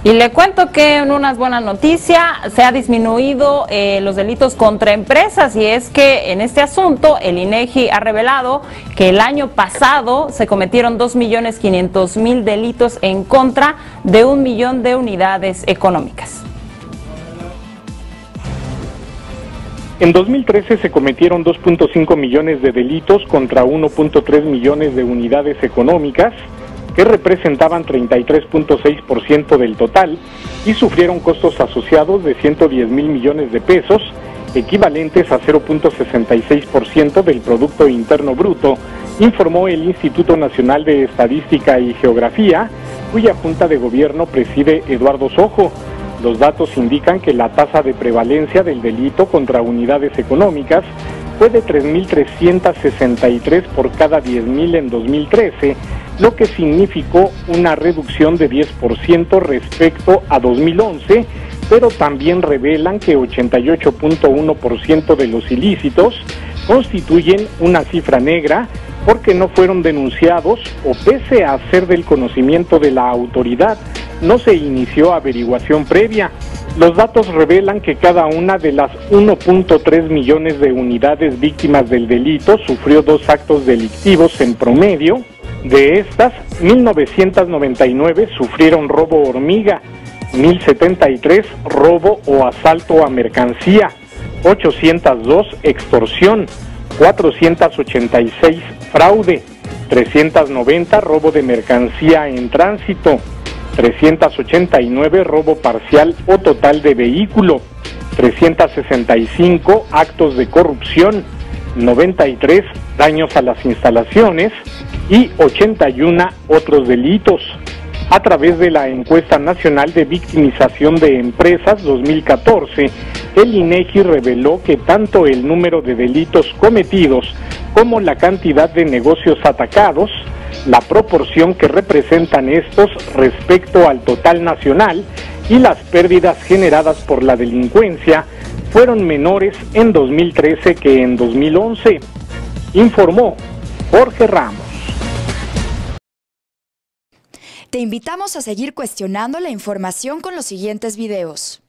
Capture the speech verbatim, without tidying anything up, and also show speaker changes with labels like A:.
A: Y le cuento que en unas buenas noticias se ha disminuido eh, los delitos contra empresas, y es que en este asunto el INEGI ha revelado que el año pasado se cometieron dos millones quinientos mil delitos en contra de un millón de unidades económicas.
B: En dos mil trece se cometieron dos punto cinco millones de delitos contra uno punto tres millones de unidades económicas, que representaban treinta y tres punto seis por ciento del total y sufrieron costos asociados de ciento diez mil millones de pesos, equivalentes a cero punto sesenta y seis por ciento del Producto Interno Bruto, informó el Instituto Nacional de Estadística y Geografía, cuya Junta de Gobierno preside Eduardo Sojo. Los datos indican que la tasa de prevalencia del delito contra unidades económicas fue de tres mil trescientos sesenta y tres por cada diez mil en dos mil trece, lo que significó una reducción de diez por ciento respecto a dos mil once, pero también revelan que ochenta y ocho punto uno por ciento de los ilícitos constituyen una cifra negra porque no fueron denunciados o, pese a ser del conocimiento de la autoridad, no se inició averiguación previa. Los datos revelan que cada una de las uno punto tres millones de unidades víctimas del delito sufrió dos actos delictivos en promedio. De estas, mil novecientos noventa y nueve sufrieron robo hormiga, mil setenta y tres robo o asalto a mercancía, ochocientos dos extorsión, cuatrocientos ochenta y seis fraude, trescientos noventa robo de mercancía en tránsito, trescientos ochenta y nueve robo parcial o total de vehículo, trescientos sesenta y cinco actos de corrupción, noventa y tres daños a las instalaciones y ochenta y uno otros delitos. A través de la Encuesta Nacional de Victimización de Empresas dos mil catorce, el INEGI reveló que tanto el número de delitos cometidos como la cantidad de negocios atacados, la proporción que representan estos respecto al total nacional y las pérdidas generadas por la delincuencia fueron menores en dos mil trece que en dos mil once, informó Jorge Ramos.
C: Te invitamos a seguir cuestionando la información con los siguientes videos.